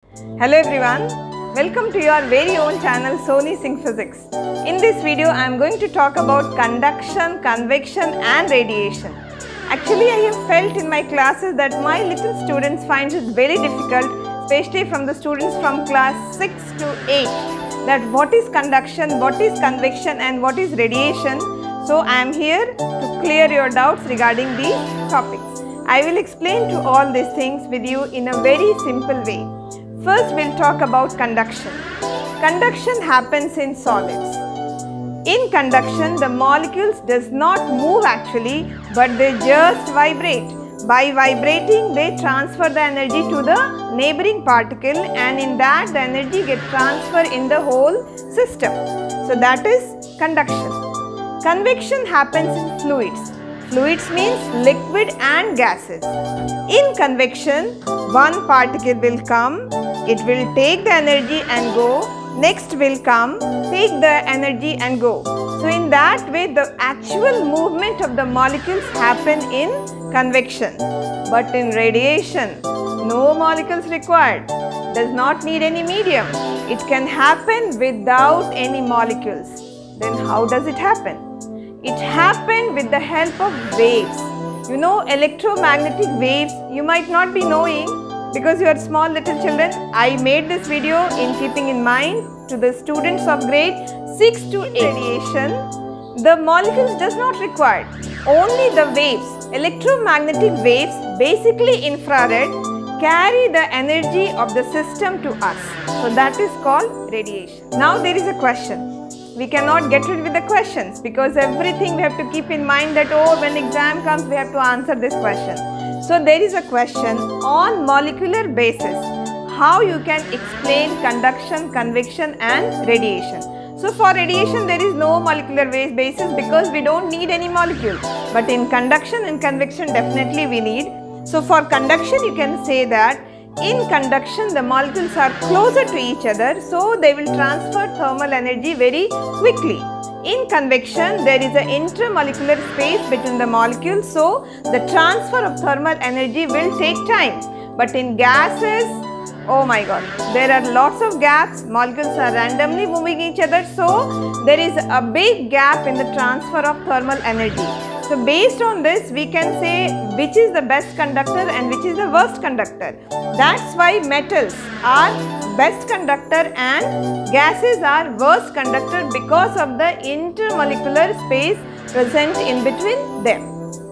Hello everyone, welcome to your very own channel sonisinghphysics. In this video I am going to talk about conduction, convection and radiation. Actually I have felt in my classes that my little students find it very difficult, especially from the students from class 6 to 8, that what is conduction, what is convection and what is radiation. So I am here to clear your doubts regarding these topics. I will explain to all these things with you in a very simple way. First, we'll talk about conduction. Conduction happens in solids. In conduction, the molecules does not move actually, but they just vibrate. By vibrating, they transfer the energy to the neighboring particle, and in that the energy gets transferred in the whole system. So that is conduction. Convection happens in fluids. Fluids means liquid and gases. In convection, one particle will come, it will take the energy and go, next will come, take the energy and go. So in that way the actual movement of the molecules happen in convection. But in radiation, no molecules required, does not need any medium. It can happen without any molecules. Then how does it happen? It happened with the help of waves. You know, electromagnetic waves you might not be knowing because you are small little children. I made this video in keeping in mind to the students of grade 6 to 8. Radiation, the molecules does not require, only the waves, electromagnetic waves, basically infrared, carry the energy of the system to us. So that is called radiation. Now there is a question. We cannot get rid with the questions because everything we have to keep in mind that when exam comes we have to answer this question. So there is a question on molecular basis how you can explain conduction, convection and radiation. So for radiation there is no molecular basis because we don't need any molecule. But in conduction and convection definitely we need. So for conduction you can say that in conduction the molecules are closer to each other, so they will transfer thermal energy very quickly. In convection there is an intermolecular space between the molecules, so the transfer of thermal energy will take time. But in gases, oh my god, there are lots of gaps, molecules are randomly moving each other, so there is a big gap in the transfer of thermal energy. So based on this we can say which is the best conductor and which is the worst conductor. That's why metals are best conductor and gases are worst conductor because of the intermolecular space present in between them.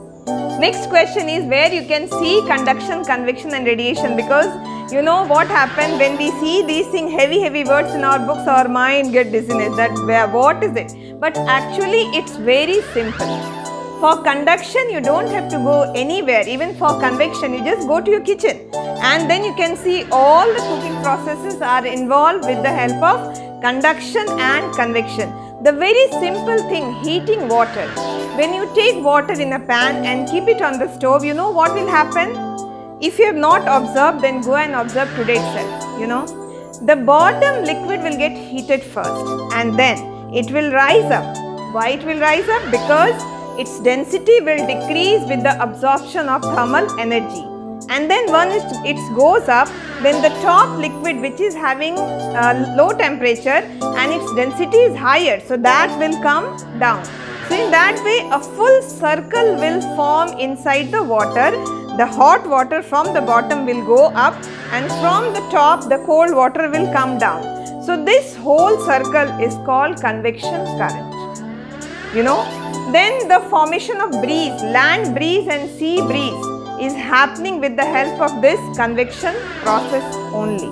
Next question is where you can see conduction, convection and radiation, because you know what happens when we see these things, heavy words in our books, our mind get dizziness that what is it? But actually it's very simple. For conduction you don't have to go anywhere, even for convection you just go to your kitchen and then you can see all the cooking processes are involved with the help of conduction and convection. The very simple thing, heating water. When you take water in a pan and keep it on the stove, you know what will happen? If you have not observed, then go and observe today itself, you know. The bottom liquid will get heated first and then it will rise up. Why it will rise up? Because its density will decrease with the absorption of thermal energy. And then once it goes up, then the top liquid which is having low temperature and its density is higher, so that will come down. So in that way a full circle will form inside the water. The hot water from the bottom will go up and from the top the cold water will come down. So this whole circle is called convection current. You know, then the formation of breeze, land breeze and sea breeze is happening with the help of this convection process only.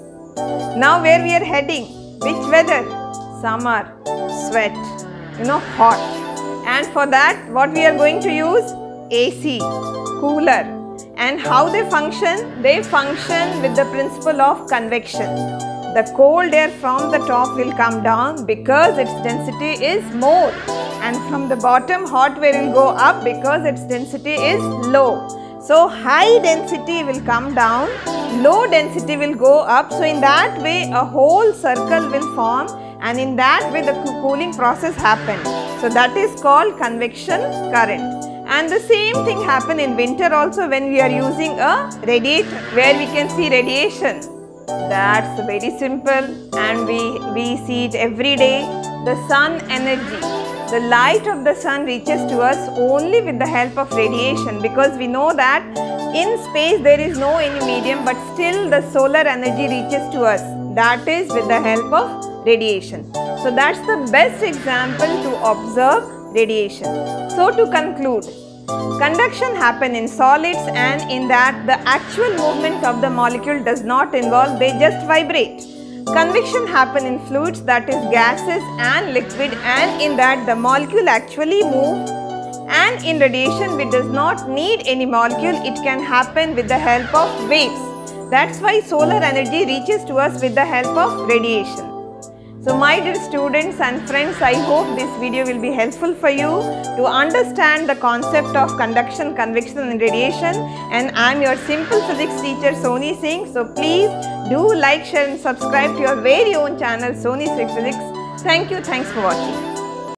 Now where we are heading? Which weather? Summer, sweat, you know, hot. And for that what we are going to use? AC, cooler. And how they function? They function with the principle of convection. The cold air from the top will come down because its density is more, and from the bottom hot air will go up because its density is low. So high density will come down, low density will go up. So in that way a whole circle will form and in that way the cooling process happens. So that is called convection current. And the same thing happen in winter also when we are using a radiator, where we can see radiation. That's very simple, and we see it every day. The sun energy, the light of the sun reaches to us only with the help of radiation, because we know that in space there is no any medium, but still the solar energy reaches to us. That is with the help of radiation. So that's the best example to observe radiation. So to conclude, conduction happens in solids, and in that the actual movement of the molecule does not involve, they just vibrate. Convection happens in fluids, that is gases and liquid, and in that the molecule actually moves. And in radiation we does not need any molecule, it can happen with the help of waves. That's why solar energy reaches to us with the help of radiation. So my dear students and friends, I hope this video will be helpful for you to understand the concept of conduction, convection and radiation. And I am your simple physics teacher Soni Singh. So please do like, share and subscribe to your very own channel Soni Singh Physics. Thank you. Thanks for watching.